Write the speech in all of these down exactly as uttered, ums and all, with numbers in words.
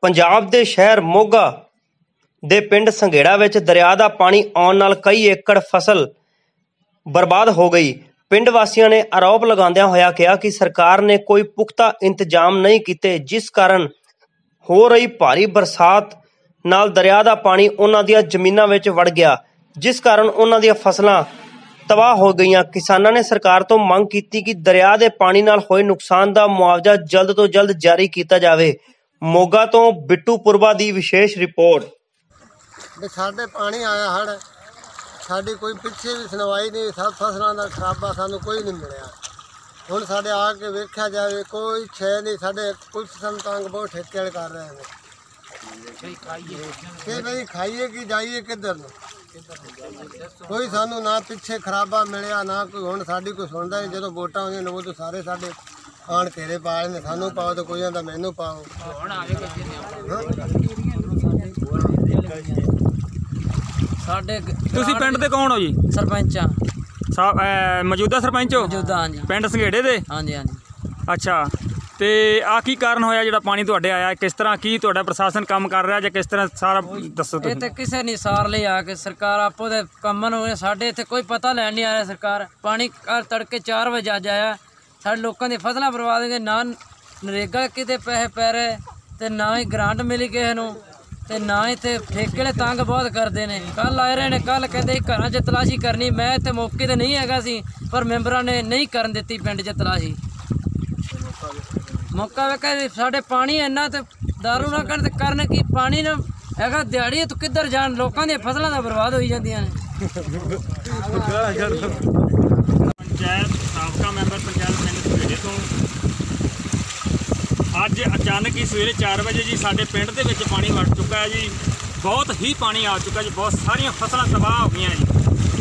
पंजाब के शहर मोगा ਦੇ ਪਿੰਡ ਸੰਘੇੜਾ ਵਿੱਚ ਦਰਿਆ ਦਾ ਪਾਣੀ ਆਉਣ ਨਾਲ ਕਈ ਏਕੜ ਫਸਲ ਬਰਬਾਦ ਹੋ ਗਈ। ਪਿੰਡ ਵਾਸੀਆਂ ਨੇ ਆਰੋਪ ਲਗਾਉਂਦਿਆਂ ਹੋਇਆ ਕਿਹਾ ਕਿ ਸਰਕਾਰ ਨੇ ਕੋਈ ਪੁਖਤਾ ਇੰਤਜ਼ਾਮ ਨਹੀਂ ਕੀਤੇ, ਜਿਸ ਕਾਰਨ ਹੋ ਰਹੀ ਭਾਰੀ ਬਰਸਾਤ ਨਾਲ ਦਰਿਆ ਦਾ ਪਾਣੀ ਉਹਨਾਂ ਦੀਆਂ ਜ਼ਮੀਨਾਂ ਵਿੱਚ ਵੜ ਗਿਆ, ਜਿਸ ਕਾਰਨ ਉਹਨਾਂ ਦੀਆਂ ਫਸਲਾਂ ਤਬਾਹ ਹੋ ਗਈਆਂ। ਕਿਸਾਨਾਂ ਨੇ ਸਰਕਾਰ ਤੋਂ ਮੰਗ ਕੀਤੀ ਕਿ ਦਰਿਆ ਦੇ ਪਾਣੀ ਨਾਲ ਹੋਏ ਨੁਕਸਾਨ ਦਾ ਮੁਆਵਜ਼ਾ ਜਲਦ ਤੋਂ ਜਲਦ ਜਾਰੀ ਕੀਤਾ ਜਾਵੇ। ਮੋਗਾ ਤੋਂ ਬਿੱਟੂ ਪੁਰਬਾ ਦੀ ਵਿਸ਼ੇਸ਼ ਰਿਪੋर्ट। भी साढ़े पानी आया हड़ साड़ी कोई पिछे भी सुनवाई नहीं, सब फसलों का खराबा सानू कोई नहीं मिलया। हुण साढ़े आके वेख्या जाए कोई शे नहीं, साढ़े पुलिस संतंग बहुत ठेके वाले कर रहे हैं कि भाई खाइए कि जाइए किधर ਨੂੰ। कोई सानू ना पिछे खराबा मिलया ना कोई, हुण साड़ी कोई सुनता नहीं। जो वोटां होंदियां ने उदों सारे साडे आण घेरे पा लेंदे, सानू पाओ तो कोई आंदा मैनू पाओ। ਸਾਡੇ ਤੁਸੀਂ ਪਿੰਡ ਦੇ ਕੌਣ ਹੋ ਜੀ? ਸਰਪੰਚ ਆ। ਸਾਹਿਬ ਮੌਜੂਦਾ ਸਰਪੰਚ ਹੋ? ਮੌਜੂਦਾ, ਹਾਂਜੀ। ਪਿੰਡ ਸੰਘੇੜੇ ਦੇ? ਹਾਂਜੀ ਹਾਂਜੀ। ਅੱਛਾ, ਤੇ ਆ ਕੀ ਕਾਰਨ ਹੋਇਆ ਜਿਹੜਾ ਪਾਣੀ ਤੁਹਾਡੇ ਆਇਆ? ਕਿਸ ਤਰ੍ਹਾਂ ਕੀ ਤੁਹਾਡਾ ਪ੍ਰਸ਼ਾਸਨ ਕੰਮ ਕਰ ਰਿਹਾ ਜਾਂ ਕਿਸ ਤਰ੍ਹਾਂ ਸਾਰਾ ਦੱਸੋ ਤੁਸੀਂ। ਇਹ ਤੇ ਕਿਸੇ ਨਹੀਂ ਸਾਰ ਲਈ ਆ ਕੇ ਸਰਕਾਰ ਆਪੋ ਦੇ ਕੰਮਾਂ ਨੂੰ, ਸਾਡੇ ਇੱਥੇ ਕੋਈ ਪਤਾ ਲੈਣ ਨਹੀਂ ਆ ਰਿਹਾ। ਸਰਕਾਰ ਪਾਣੀ ਤੜਕੇ ਚਾਰ ਵਜੇ ਅੱਜ ਆਇਆ, ਸਾਡੇ ਲੋਕਾਂ ਦੀ ਫਸਲਾਂ ਬਰਬਾਦ ਹੋ ਗਈਆਂ। ਨਾ ਨਰੇਗਾ ਕਿਤੇ ਪੈਸੇ ਪੈ ਰਹੇ ਤੇ ਨਾ ਹੀ ਗ੍ਰਾਂਟ ਮਿਲੀ ਕਿਸੇ ਨੂੰ, ਤੇ ਨਾ ਇੱਥੇ ਠੇਕੇ ਵਾਲੇ ਤੰਗ ਬਹੁਤ ਕਰਦੇ ਨੇ। ਕੱਲ ਆਏ ਰਹੇ ਨੇ, ਕੱਲ ਕਹਿੰਦੇ ਘਰਾਂ 'ਚ ਤਲਾਸ਼ੀ ਕਰਨੀ। ਮੈਂ ਇੱਥੇ ਮੌਕੇ ਤੇ ਨਹੀਂ ਹੈਗਾ ਸੀ, ਪਰ ਮੈਂਬਰਾਂ ਨੇ ਨਹੀਂ ਕਰਨ ਦਿੱਤੀ ਪਿੰਡ 'ਚ ਤਲਾਸ਼ੀ। ਮੌਕਾ ਵੇਖਿਆ ਸਾਡੇ ਪਾਣੀ ਇੰਨਾ ਤੇ ਦਾਰੂ ਨਾ ਕਰਨ ਤੇ ਕਰਨ ਕੀ, ਪਾਣੀ ਨਾ ਹੈਗਾ ਦਿਹਾੜੀ ਤੂੰ ਕਿੱਧਰ ਜਾਣ, ਲੋਕਾਂ ਦੀਆਂ ਫਸਲਾਂ ਤਾਂ ਬਰਬਾਦ ਹੋਈ ਜਾਂਦੀਆਂ ਨੇ। ਪੰਚਾਇਤ ਸਾਬਕਾ ਮੈਂਬਰ ਪੰਚਾਇਤ ਪਿੰਡ ਸੰਘੇੜੇ ਤੋਂ ਅੱਜ ਅਚਾਨਕ ਹੀ ਸਵੇਰੇ ਚਾਰ ਵਜੇ ਜੀ ਸਾਡੇ ਪਿੰਡ ਦੇ ਵਿੱਚ ਪਾਣੀ ਵੜ ਚੁੱਕਾ ਹੈ ਜੀ। ਬਹੁਤ ਹੀ ਪਾਣੀ ਆ ਚੁੱਕਾ ਜੀ, ਬਹੁਤ ਸਾਰੀਆਂ ਫਸਲਾਂ ਤਬਾਹ ਹੋ ਗਈਆਂ ਜੀ।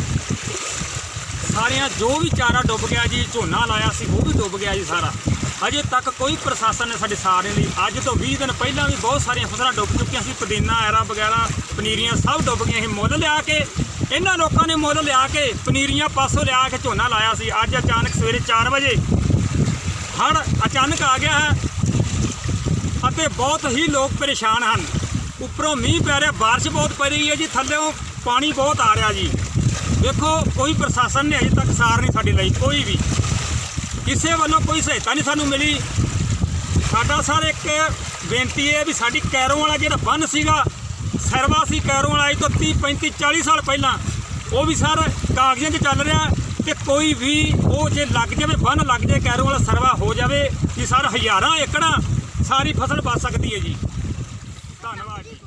ਸਾਰੀਆਂ ਜੋ ਵੀ ਚਾਰਾ ਡੁੱਬ ਗਿਆ ਜੀ, ਝੋਨਾ ਲਾਇਆ ਸੀ ਉਹ ਵੀ ਡੁੱਬ ਗਿਆ ਜੀ ਸਾਰਾ। ਅਜੇ ਤੱਕ ਕੋਈ ਪ੍ਰਸ਼ਾਸਨ ਨੇ ਸਾਡੇ ਸਾਰੇ ਲਈ, ਅੱਜ ਤੋਂ ਵੀਹ ਦਿਨ ਪਹਿਲਾਂ ਵੀ ਬਹੁਤ ਸਾਰੀਆਂ ਫਸਲਾਂ ਡੁੱਬ ਚੁੱਕੀਆਂ ਸੀ। ਪੁਦੀਨਾ, ਐਰਾ ਵਗੈਰਾ, ਪਨੀਰੀਆਂ ਸਭ ਡੁੱਬ ਗਈਆਂ ਸੀ। ਮੁੱਲ ਲਿਆ ਕੇ ਇਹਨਾਂ ਲੋਕਾਂ ਨੇ ਮੁੱਲ ਲਿਆ ਕੇ ਪਨੀਰੀਆਂ ਪਾਸੋਂ ਲਿਆ ਕੇ ਝੋਨਾ ਲਾਇਆ ਸੀ। ਅੱਜ ਅਚਾਨਕ ਸਵੇਰੇ ਚਾਰ ਵਜੇ ਹੜ੍ਹ ਅਚਾਨਕ ਆ ਗਿਆ ਹੈ ਅਤੇ ਬਹੁਤ ਹੀ ਲੋਕ ਪਰੇਸ਼ਾਨ ਹਨ। ਉੱਪਰੋਂ ਮੀਂਹ ਪੈ ਰਿਹਾ, ਬਾਰਿਸ਼ ਬਹੁਤ ਪੈ ਰਹੀ ਹੈ ਜੀ, ਥੱਲਿਓਂ ਪਾਣੀ ਬਹੁਤ ਆ ਰਿਹਾ ਜੀ। ਦੇਖੋ ਕੋਈ ਪ੍ਰਸ਼ਾਸਨ ਨੇ ਅਜੇ ਤੱਕ ਸਾਰ ਨਹੀਂ ਸਾਡੇ ਲਈ, ਕੋਈ ਵੀ ਕਿਸੇ ਵੱਲੋਂ ਕੋਈ ਸਹਾਇਤਾ ਨਹੀਂ ਸਾਨੂੰ ਮਿਲੀ। ਸਾਡਾ ਸਰ ਇੱਕ ਬੇਨਤੀ ਹੈ ਵੀ ਸਾਡੀ ਕੈਰੋਂ ਵਾਲਾ ਜਿਹੜਾ ਬੰਨ੍ਹ ਸੀਗਾ, ਸਰਵਾ ਸੀ ਕੈਰੋਂ ਵਾਲਾ, ਅੱਜ ਤੋਂ ਤੀਹ ਪੈਂਤੀ ਚਾਲੀ ਸਾਲ ਪਹਿਲਾਂ, ਉਹ ਵੀ ਸਰ ਕਾਗਜ਼ਾਂ 'ਚ ਚੱਲ ਰਿਹਾ। ਤੇ ਕੋਈ ਵੀ ਉਹ ਜੇ ਲੱਗ ਜਾਵੇ, ਬੰਨ੍ਹ ਲੱਗ ਜਾਵੇ, ਕੈਰੋਂ ਵਾਲਾ ਸਰਵਾ ਹੋ ਜਾਵੇ ਕਿ ਸਰ ਹਜ਼ਾਰਾਂ ਏਕੜਾਂ ਸਾਰੀ ਫਸਲ ਬਚ ਸਕਦੀ ਹੈ ਜੀ। ਧੰਨਵਾਦ ਜੀ।